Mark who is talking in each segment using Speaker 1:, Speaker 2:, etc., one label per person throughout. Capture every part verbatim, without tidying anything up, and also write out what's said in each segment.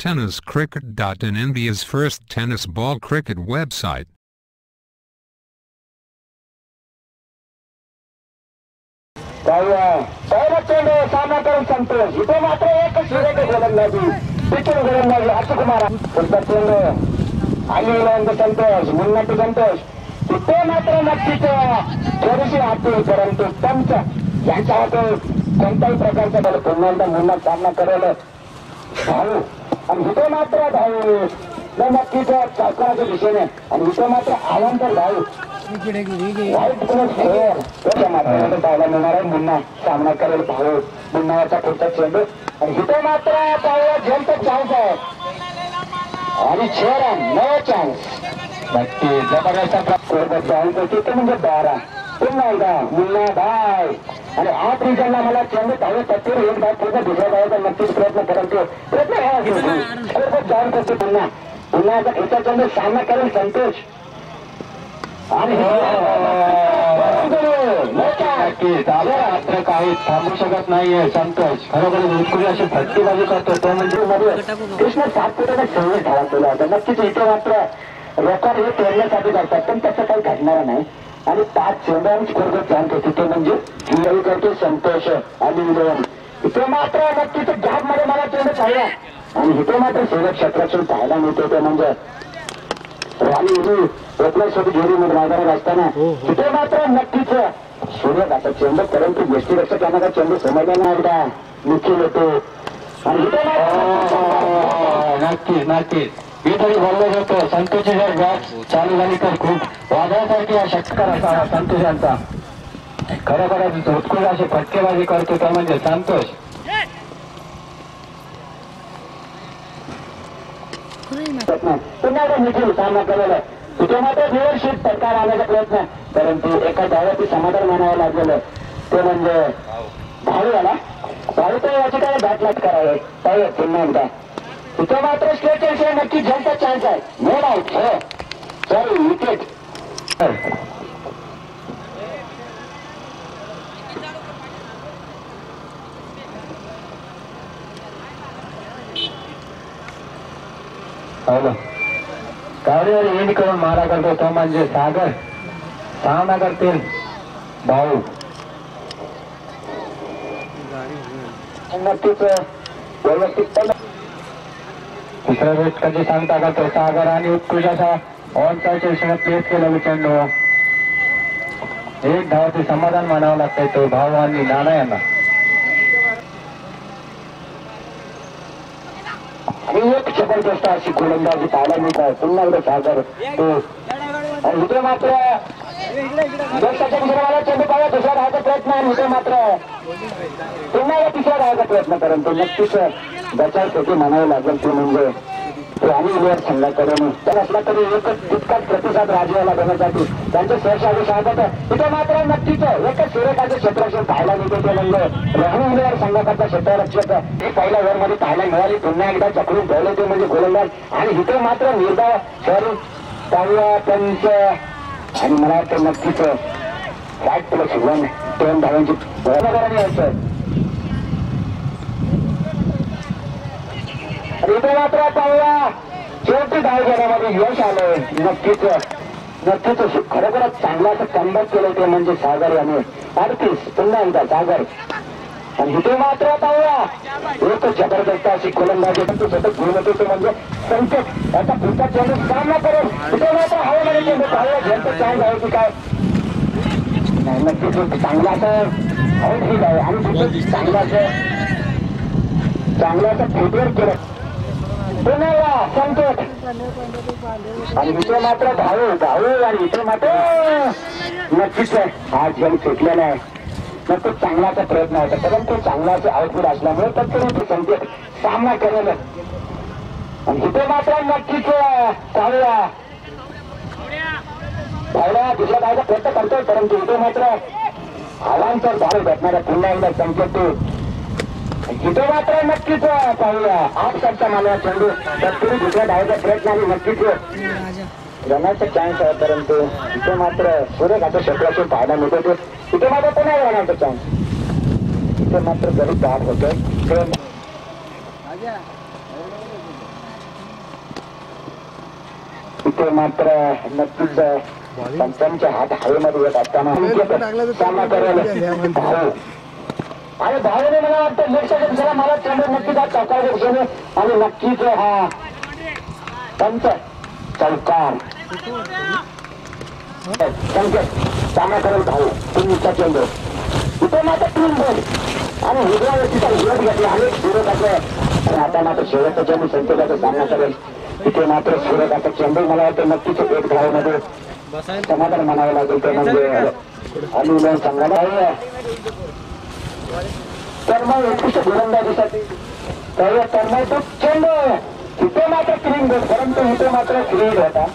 Speaker 1: tennis cricket dot in, India's first tennis ball cricket website.
Speaker 2: सामना करून संतोष इथे मात्र एकच सुरेख गोलंदाजी पिचून गोलंदाजी अक्षकुमार चेंडू आणि संतोष मुन्नट्टी संतोष इथे मात्र नक्कीच थोडीशी हाती परंतु पंच यांच्या हातून कोणत्याही प्रकारचा बल पुन्हा एकदा मुन्ना सामना करेल धावू आणि इथे मात्र धावू नक्कीच चौकाराच्या दिशेने आणि इथे मात्र आवांतर धावू वाईट खेळ त्याच्या माध्यमातून पाहायला मिळणार आहे. मुन्ना सामना करेल भाऊ मुन्नाचा पुढचा चेंडू आणि इथे मात्र पाहायला जनता चान्स आहे आणि छेड नो चान्स नक्की जबरदस्त जाऊन तिथे म्हणजे बारा पुन्हा एकदा मुन्ना धाव आणि आठ रिजनला मला चेंडू धावे तत्पर एक धाव पुन्हा दुसऱ्या धावाचा नक्कीच प्रयत्न करतो प्रयत्न जाऊन करतो पुन्हा पुन्हा एकदा पुढचा चेंडू सामना करेल संतोष आणि मात्र काही थांबू शकत नाहीये संतोष खरोखर उत्कृष्ट अशी फटकेबाजी करतो तो म्हणजे मध्ये कृष्ण सात फुटाने सव्वीस धावा केला होता. नक्कीच इथे मात्र रेकॉर्ड हे तोडण्यासाठी करतात पण तसं काही घडणार नाही आणि पाच चेंडू स्कोर चान्स होती ते म्हणजे हिंदवी करतो संतोष आणि इथे मात्र नक्कीच गॅप मध्ये मला चेंडू पाहिला आणि इथे मात्र सेवक क्षेत्रातून पाहायला मिळतो ते म्हणजे सोबत जोडी मध्ये बाजारात असताना तिथे मात्र नक्कीच सूर्य घातक चेंडू परंतु गोष्टीरक्षक यांना का चेंडू समजला नाही एकदा निखिल होतो आणि नक्कीच नक्कीच मी तरी बोललो होतो संतोषी जर बॅट चालू झाली तर खूप वादळासारखी हा षटकार असावा संतोष यांचा खरोखरच उत्कृष्ट अशी फटकेबाजी करतो तो म्हणजे संतोष. पुन्हा निखिल सामना केलेला तिथे मात्र लिडरशिप सरकार आणण्याचा प्रयत्न परंतु एका धावाची समाधान मानावं लागलेलं ते म्हणजे भाऊ आला भाऊ तर याची काय बॅटलाच करावे पाहिजे पुन्हा एकदा तिथे मात्र स्ट्रेट नक्की जनता चान्स आहे नो डाऊट हो सॉरी विकेट गाडीवर एंड करून मारा करतो तो म्हणजे सागर सामना करतील भाऊ नक्कीच व्यवस्थित दुसरा वेट कधी सांगता का तो सागर आणि उत्कृष्ट असा ऑन साईड प्लेस केला चेंडू एक धावाचे समाधान मानावं लागतंय तो भाऊ आणि नाना यांना आणि एक जबरदस्त अशी गोलंदाजी पाहायला मिळत आहे पुन्हा एकदा सागर तो आणि इथे मात्र त्याच्या दुसऱ्या चेंडू पाहिजे दुसऱ्या धावाचा प्रयत्न आणि इथे मात्र पुन्हा या तिसऱ्या धावाचा प्रयत्न परंतु नक्कीच बचावसाठी म्हणावं लागेल ते म्हणजे आणि इलियर संघाकडून तर असला तरी एकच तितकाच प्रतिसाद राजवाला देण्यासाठी त्यांचे सहशाही स्वागत आहे. इथे मात्र नक्कीच एकच सूर्यकांच्या क्षेत्राशी पाहायला मिळते ते म्हणजे रहाणे इलियर संघाकडचा क्षेत्ररक्षक हे पहिल्या ओव्हर मध्ये पाहायला मिळाली पुन्हा एकदा चक्रून ठेवले ते म्हणजे गोलंदाज आणि इथे मात्र निर्धाव शहरी पाहूया पंच आणि मला वाटतं नक्कीच साठ प्लस वन दोन धावांची बरोबराने यायचं इथे मात्र पाहूया शेवटी धाव घेण्यामध्ये यश आलंय नक्कीच नक्कीच खरोखरच चांगला असं कमबॅक केलं ते म्हणजे सागर याने अडतीस पुन्हा एकदा सागर आणि इथे मात्र पाहूया एक जबरदस्त अशी गोलंदाजी पण तू सतत घेऊन होतो ते म्हणजे संकेत याचा पुढचा चेंडू सामना करेल इथे मात्र हवेमध्ये चेंडू पाहूया ज्यांचं चान्स आहे की काय नक्कीच चांगला असं आउट हिट आहे आणि चांगला असं चांगला असं फुटवर केलं पुन्हा संकेत आणि इथे मात्र धावू धावू आणि इथे मात्र नक्कीच हा झेल सुटलेला आहे नक्कीच चांगलाचा प्रयत्न होता परंतु चांगलाचं आउटपुट असल्यामुळे तत्पूर्वी संकेत सामना करेल आणि इथे मात्र नक्कीच धावूया धावला दुसऱ्या धावाचा प्रयत्न करतोय परंतु इथे मात्र हवांतर धाव भेटणारा पुन्हा एकदा संकेत इथे मात्र नक्कीच पाहूया आठ सातचा मानवा चेंडू तत्पूर्वी दुसऱ्या धावाचा प्रयत्न आणि नक्कीच रनाचा चान्स आहे परंतु इथे मात्र सूर्यघातक क्षेत्रातून पाहायला मिळतो इथे मात्र पुन्हा रनाचा चान्स इथे मात्र गरीब धाव होतोय इथे मात्र नक्कीच पंचांच्या हात हवेमध्ये येत असताना सामना करायला भाऊ आणि भाऊने मला वाटतं लक्षात दिसला मला चेंडू नक्कीच हा चौकार घेणे आणि नक्कीच हा पंच चौकार संकेत सामना करेल भाऊ तुमचा चेंडू इथे मात्र तीन गोल आणि वेगळ्या व्यक्तीचा विरोध घेतला अनेक विरोधाचे आणि आता मात्र शेवटचा चेंडू संकेताचा सामना करेल इथे मात्र सुरताचा चेंडू मला वाटतं नक्कीच एक धावमध्ये समाधान म्हणावं लागेल ते म्हणजे अनुलन संघाला तन्मय उत्कृष्ट गोलंदाजीसाठी तन्मय तो चेंडू इथे मात्र क्लीन गोल परंतु इथे मात्र क्लीन होता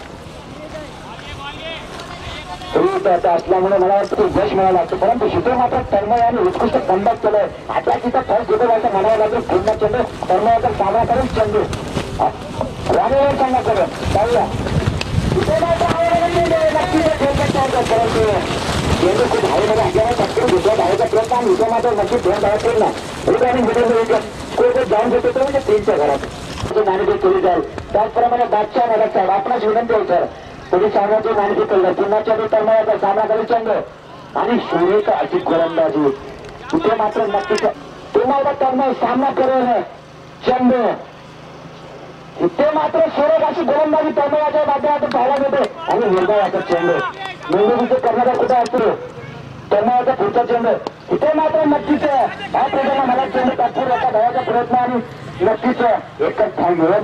Speaker 2: त्याचा असल्यामुळे मला वाटतं यश मिळालं लागतं परंतु इथे मात्र तन्मय आणि उत्कृष्ट कंडक केलंय आता तिथं फर्स्ट घेतो असं म्हणावं लागेल पूर्ण चेंडू तन्मयाचा सामना करून चेंडू राणीवर सामना करून जाऊया इथे मात्र नक्कीच परंतु चेंडू खूप हवेमध्ये हाताने चटकन दुसऱ्या धावायचा प्रयत्न आणि इथे मात्र नक्कीच दोन धावा केला रिटर्निंग मिडल जाऊन घेतो तो म्हणजे तीनच्या घरात नाणेफेक केली जाईल त्याचप्रमाणे बादशाह मॅडम साहेब आपणास विनंती आहे सर तुम्ही सामन्याची नाणेफेक केलं पुन्हा चेंडू तन्मयाचा सामना करून चेंडू आणि सुरेख अशी गोलंदाजी इथे मात्र नक्कीच पुन्हा एकदा तन्मय सामना करून चेंडू इथे मात्र सुरेख अशी गोलंदाजी तन्मयाच्या माध्यमातून पाहायला मिळते आणि निर्णयाचा चेंडू मेंदूचे कर्णधार कुठे असतो तन्मयाचा पुढचा चेंडू इथे मात्र नक्कीच हा प्रयत्न मला चेंडू तात्पूर एका धावाचा प्रयत्न आणि नक्कीच एकच धाव घेऊन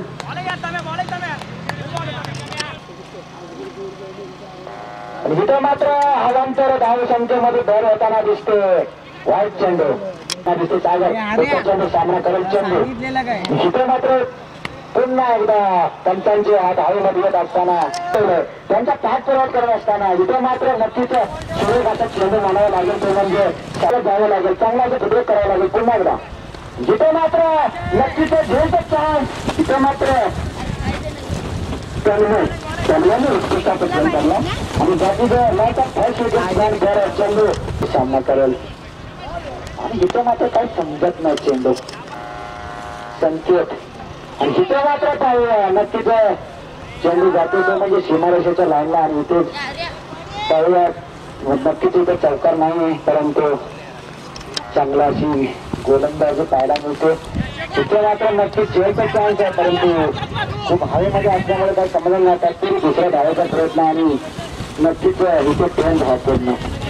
Speaker 2: इथे मात्र हवांतर धाव संख्येमध्ये भर होताना दिसते वाईट चेंडू दिसते सागर चेंडू सामना करेल चेंडू इथे मात्र पुन्हा एकदा पंचांचे हात हवेमध्ये येत असताना त्यांचा पाठ पुरवठ करत असताना इथे मात्र नक्कीच सुरेख असा चेंडू म्हणावं लागेल ते म्हणजे चालत जावं लागेल चांगला असं फुटबॉल करावं लागेल पुन्हा एकदा जिथे मात्र नक्कीच झेलचा चान्स इथे मात्र तन्मयाने उत्कृष्ट आपण खेळ करला आणि बाकी फर्स्ट विकेट चेंडू सामना करेल आणि इथे मात्र काही समजत नाही चेंडू संकेत आणि इथे मात्र पाहूया नक्कीच चेंडू जातो तो म्हणजे सीमारेषेच्या लाईनला आणि इथेच पाहूया नक्कीच इथे चौकार नाही परंतु चांगला अशी गोलंदाजी पाहायला मिळते इथे मात्र नक्कीच झेलचा चान्स आहे परंतु खूप हवेमध्ये असल्यामुळे काही समजलं नाही तरी दुसऱ्या धावायचा प्रयत्न आणि नक्कीच इथे ट्रेन धाव पूर्ण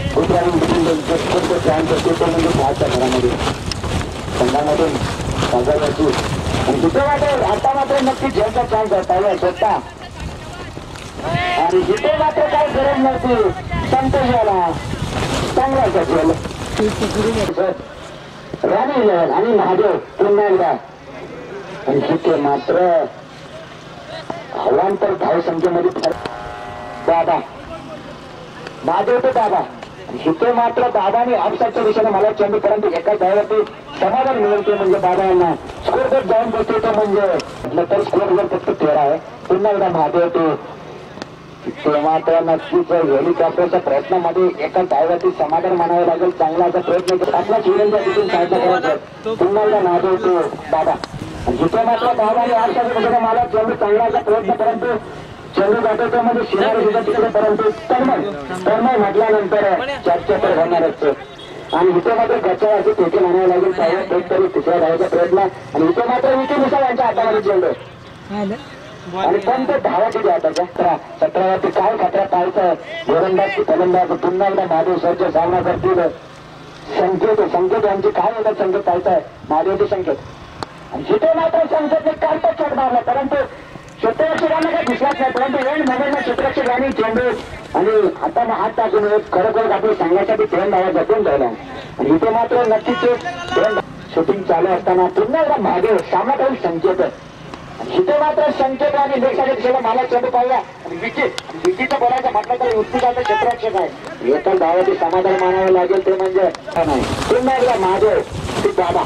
Speaker 2: चान्स असतो तो म्हणजे दहाच्या घरामध्ये संघामधून संघाची आणि तिथे मात्र आता मात्र नक्कीच झेलचा चान्स आहे पाहिजे स्वतः आणि इथे मात्र काही गरज नव्हती संतोष याला चांगला झेल राणी आणि महादेव पुन्हा एकदा आणि इथे मात्र हवांतर धाव संख्येमध्ये दादा महादेव तो दादा इथे मात्र दादाने अपसाच्या दिशेने मला चेंडू परंतु एकाच धावावरती समाधान मिळवते म्हणजे दादा यांना स्कोर जर जाऊन बसतो तो म्हणजे म्हटलं तर स्कोर जर फक्त तेरा आहे पुन्हा एकदा महादेव तो तेव्हा तर नक्कीच हेलिकॉप्टरच्या प्रयत्नामध्ये एका धावावरती समाधान मानावं लागेल चांगला असा प्रयत्न करतो आपला शिवरांच्या तिथून साधना करायचं पुन्हा एकदा महादेव तो दादा जिथे मात्र दादाने अपसाच्या दिशेने मला चेंडू चांगला असा प्रयत्न परंतु चेंडू जातो तो म्हणजे शिवाय तिकडे परंतु तन्मय तन्मय म्हटल्यानंतर चर्चा तर होणारच आणि इथे मात्र गच्चा असे फेके म्हणावं लागेल साहेब एक तरी तिसऱ्या धावाचा प्रयत्न आणि इथे मात्र विकी मिसाळ यांच्या हातामध्ये चेंडू आणि पण ते धावा किती आता सतरा सतरावरती काय खतरा पाहायचा गोलंदाज की फलंदाज पुन्हा एकदा महादेव सरचे सामना करतील संकेत संकेत यांची काय होतात संकेत पाहायचा महादेवचे संकेत आणि जिथे मात्र संकेतने कालच चढ मारला परंतु क्षेत्ररक्षकांना काही दिसलाच नाही परंतु एंड मोमेंटला क्षेत्ररक्षकांनी चेंडू आणि आता हात टाकून खरोखर आपल्या संघासाठी ट्रेन धावा जपून ठेवला आणि इथे मात्र नक्कीच शूटिंग चालू असताना पुन्हा एकदा महादेव सामना करून संकेत इथे मात्र संकेत आणि लेखसाठी दिशेला मला चेंडू पाहिला आणि विकेट विकेटचं बोलायचं म्हटलं तर उत्कृष्टाचं क्षेत्ररक्षक आहे एका धावाची समाधान मानावं लागेल ते म्हणजे नाही पुन्हा एकदा महादेव ते बाबा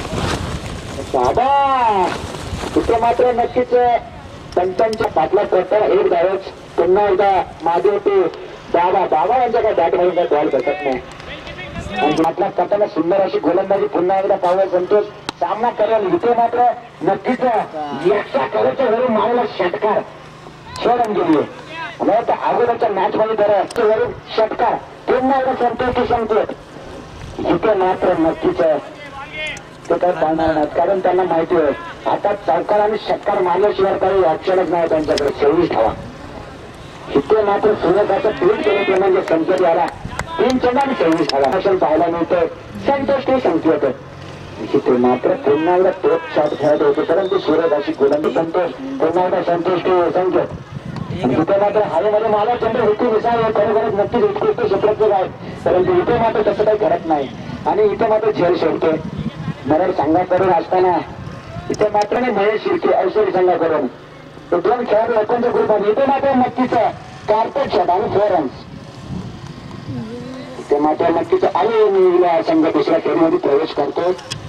Speaker 2: बाबा इथे मात्र नक्कीच पंचांच्या पाटला पडता एक धावच पुन्हा एकदा महादेव ते बाबा बाबा यांच्या काय बॅट मारून काय बॉल बसत नाही आणि पाटला करताना सुंदर अशी गोलंदाजी पुन्हा एकदा पाहायला संतोष सामना करेल इथे मात्र नक्कीच याच्या कव्हरच्या घरून मारला षटकार शोधून गेली नाही तर अगोदरच्या मॅच मध्ये तर वरून षटकार पुन्हा एकदा संतुष्टी संपत इथे मात्र नक्कीच ते काय पाहणार नाहीत कारण त्यांना माहिती आहे आता चौकार आणि षटकार मारल्याशिवाय काही ऑप्शनच नाही त्यांच्याकडे सव्वीस धावा इथे मात्र सूर्यकाचं तीन केले ते म्हणजे संकेत याला तीन चेंडा आणि सव्वीस धावा असेल पाहायला मिळतं संतोष संकेत इथे मात्र पुन्हा एकदा तोच शॉट खेळत होते परंतु सूर्यकाशी गोलंदाज संतोष पुन्हा एकदा संतोष संकेत इथे मात्र हवेमध्ये मला चंद्र हेतू विसार खरोखरच नक्कीच उत्कृष्ट क्षेत्रातले आहे परंतु इथे मात्र तसं काही घडत नाही आणि इथे मात्र झेल शेवटे मराठ संघाकडून असताना इथे मात्र नाही महेश शिर्के ऐश्वरी संघाकडून दोन खेळाडू एकोणच्या ग्रुपमध्ये इथे मात्र नक्कीच कार्पेट शॉट आणि फोर रन्स इथे मात्र नक्कीच आले संघ दुसऱ्या खेळमध्ये प्रवेश करतो